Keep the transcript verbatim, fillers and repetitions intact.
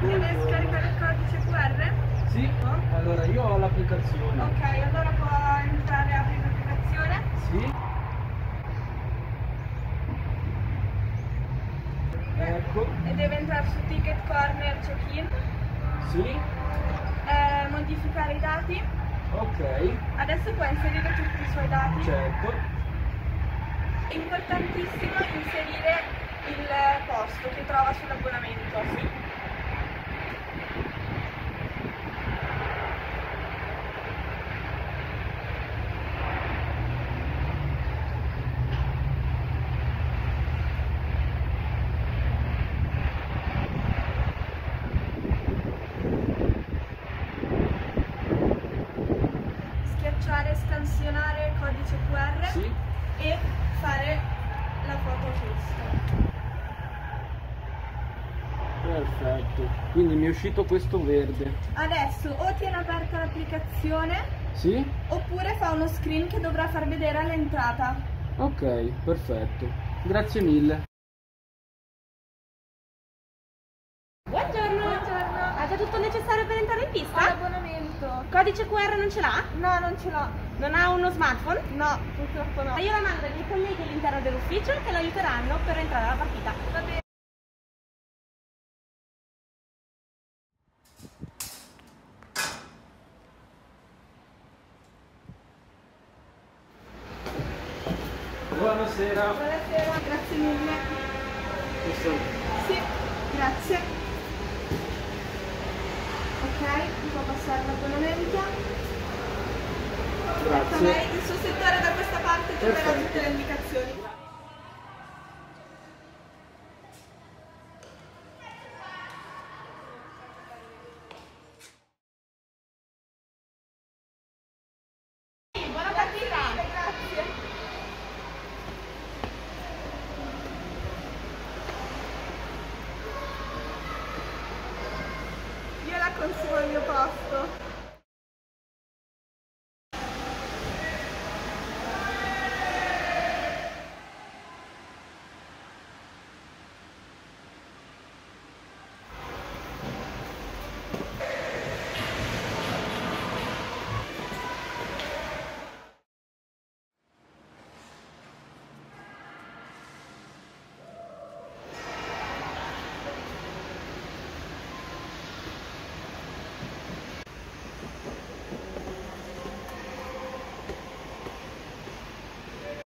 Deve scaricare il codice Q R? Sì, allora io ho l'applicazione. Ok, allora può entrare, apri l'applicazione. Sì. Ecco. E deve entrare su Ticket Corner Check-in. Sì. Eh, modificare i dati. Ok. Adesso può inserire tutti i suoi dati. Certo. È importantissimo inserire il posto che trova sull'abbonamento. Sì. Schiacciare, scansionare il codice Q R. Sì. E fare la foto giusta. Perfetto, quindi mi è uscito questo verde. Adesso o tiene aperta l'applicazione, Sì? oppure fa uno screen che dovrà far vedere all'entrata. Ok, perfetto. Grazie mille. Buongiorno. Buongiorno. Ha già tutto il necessario per entrare in Ho pista? l'abbonamento. Codice Q R non ce l'ha? No, non ce l'ho. Non ha uno smartphone? No, purtroppo no. Ma io la mando ai miei colleghi all'interno dell'ufficio che lo aiuteranno per entrare alla partita. Va bene. Buonasera. Buonasera, grazie mille. Questo... Sì, grazie. Ok, mi può passare l'abbonamento. Ecco, Grazie. lei, il suo settore da questa parte troverà Perfetto. tutte le indicazioni. Buona partita! Grazie. Io la consumo al mio